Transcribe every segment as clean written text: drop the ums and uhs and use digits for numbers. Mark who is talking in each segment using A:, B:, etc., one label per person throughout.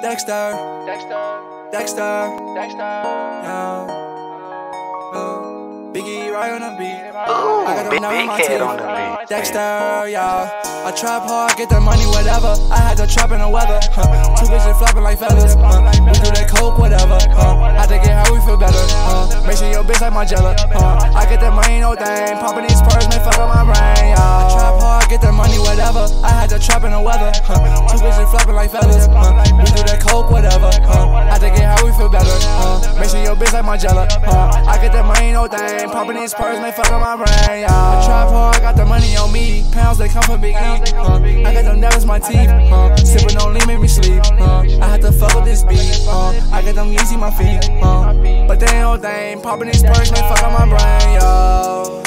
A: Dexter, yo. Biggie right on the beat.
B: Ooh,
A: I got
B: big head on the beat.
A: Dexter, yeah. I trap hard, get the money, whatever. I had to trap in the weather. Two bitches flopping like feathers. We do that coke, whatever. Had to get how we feel better. Make sure your bitch like Margiela. I get the money, no thing. Popping these purrs, may fuck up my brain, yeah. I trap hard, get the money, whatever. I had to trap in the weather. Two bitches flopping like feathers. We do that coke, whatever. Had to get how we feel better. Make sure your bitch like Margiela. I get the money, no thing. Popping these purrs, may fuck up my brain, yeah. I trap hard, got the money on me. Pounds, they come from Big E. I got them devils, my teeth. Sippin' on lean, make me sleep. I had to fuck with this beat. I got them easy, my feet. But they ain't no thing. Popping these purrs, may fuck up my brain, yo.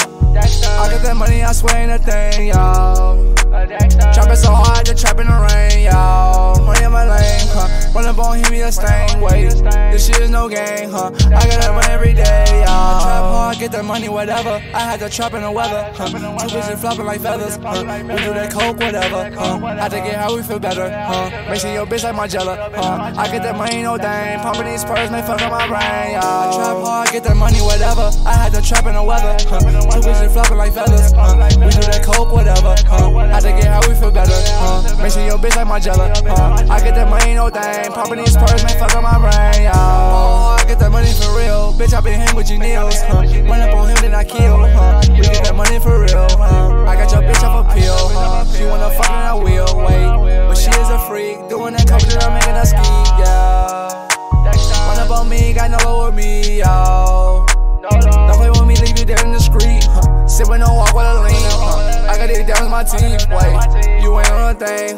A: I got that money, I swear ain't a thing, yo. Trappin' so hard, just trappin' the rain, yo. Money in my lane, run up on him, me a stain. Wait, this shit is no game, I got that money every day, yo. I trap hard, get that money, whatever. I had to trap in the weather. Two bitches flopping like feathers. We do that coke, whatever. Had to get how we feel better. Make sure your bitch like Margiela. I get that money, no thing. Popping these purrs, may fuck up my brain, yo. I trap hard, get that money, whatever. I had to trap in the weather. Two bitches flopping like feathers. We do that coke, whatever. Had to get how we feel better. Make sure your bitch like Margiela. I get that money, no thing. Popping these purrs, may fuck up my brain, yo. I get that money for real. Bitch, I been hanging with G-Neils. Run up on him, then I kill. We get that money for real. I got your bitch off a pill. She wanna fuck and I will. Wait, but she is a freak. Doing that coke that I'm making her ski, yeah. Run up on me, got no low with me, yo. Don't play with me, leave you dead in the street. Sit with no walk with a lean. I got these down with my teeth. Wait, you ain't on a thing,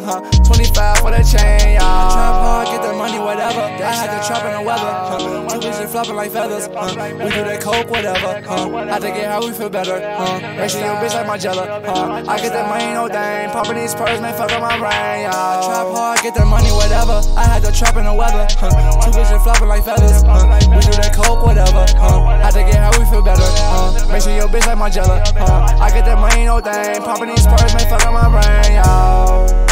A: 25 for the chain, y'all. Trap hard, get the money, whatever. I had to trap in the weather. Two bitches flopping like feathers. We do that coke, whatever. Had to get how we feel better. Make sure your bitch like Margiela. I get that money, no thing. Popping these purrs, may fuck up my brain, y'all. I trap hard, get the money, whatever. I had to trap in the weather. Two bitches flopping like feathers. We do that coke, whatever. Had to get how we feel better. Make sure your bitch like Margiela. I get that money, no thing. Popping these purrs, may fuck up my brain, yo.